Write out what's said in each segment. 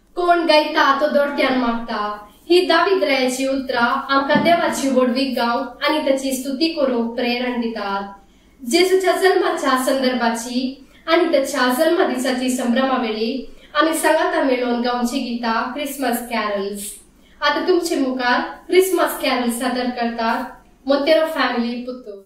कोण गायता तो दोडक्यान मागता ही दाविद्रयाची उतरां आमकां देवाची व्हडवीक गावंक आनी ताची स्तुती करूंक प्रेरण दितात. जेजूच्या जल्माच्या संदर्भाची आनी ताच्या जल्मा दिसाची संभ्रमावेळी आमी सांगाता मेळोवन गावची गितां क्रिसमस कॅरल्स. आता तुमचे मुखार क्रिसमस कॅरल सादर करतात Monteiro family Puttur.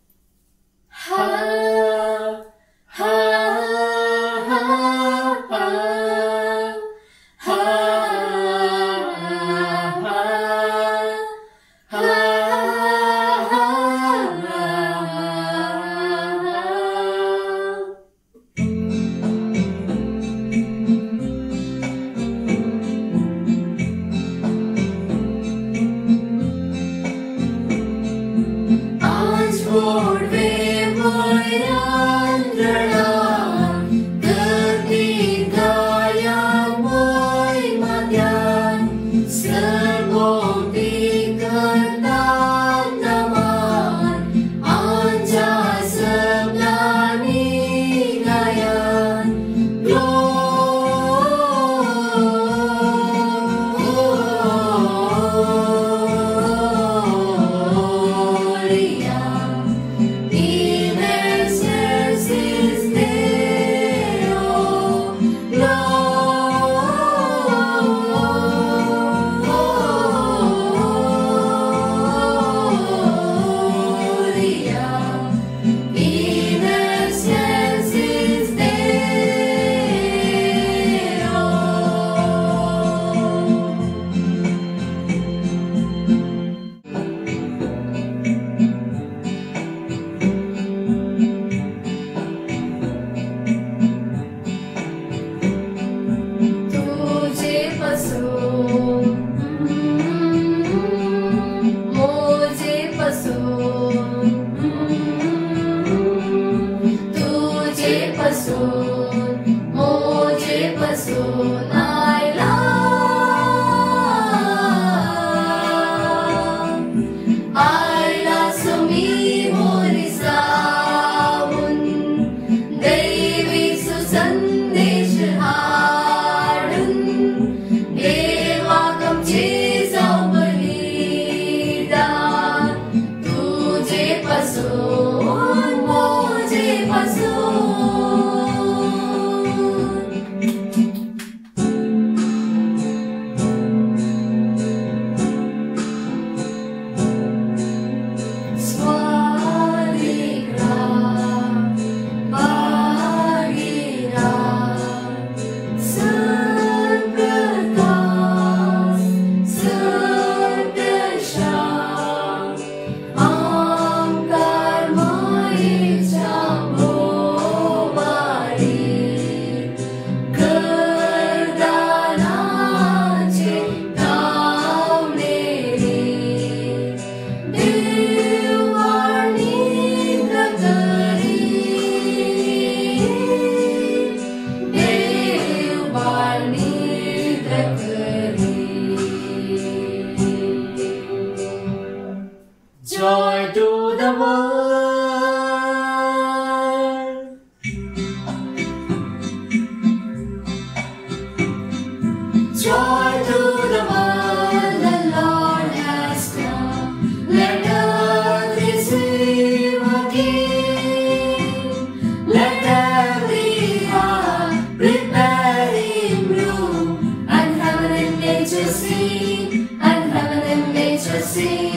and heaven and nature sing.